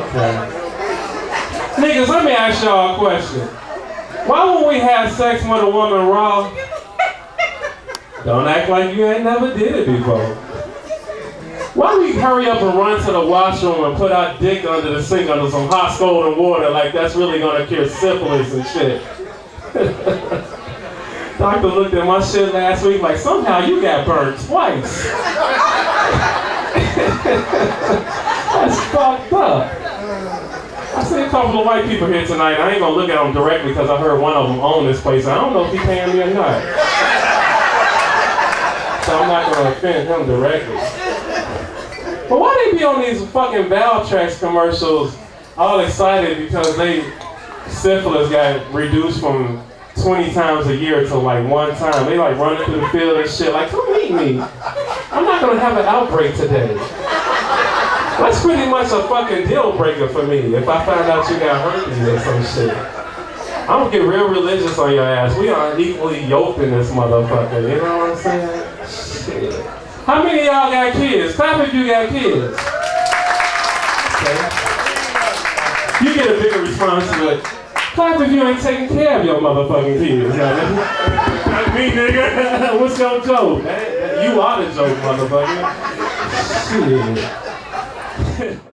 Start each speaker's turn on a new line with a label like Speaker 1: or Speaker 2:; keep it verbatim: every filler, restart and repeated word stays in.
Speaker 1: Okay. Niggas, let me ask y'all a question. Why when we have sex with a woman raw, don't act like you ain't never did it before? Why we hurry up and run to the washroom and put our dick under the sink under some hot scalding water like that's really gonna cure syphilis and shit? Doctor looked at my shit last week like, somehow you got burnt twice. That's fucked up. I see a couple of white people here tonight. I ain't gonna look at them directly because I heard one of them own this place. I don't know if he's paying me or not. So I'm not gonna offend him directly. But why they be on these fucking Valtrex commercials all excited because they syphilis got reduced from twenty times a year to like one time. They like running through the field and shit like, come meet me. I'm not gonna have an outbreak today. That's pretty much a fucking deal breaker for me if I find out you got herpes or some shit. I'm gonna get real religious on your ass. We are equally yoked in this motherfucker, you know what I'm saying? Shit. How many of y'all got kids? Clap if you got kids. Okay. You get a bigger response to it. Clap if you ain't taking care of your motherfucking kids. Like me, nigga. What's your joke, man? You are the joke, motherfucker. Shit.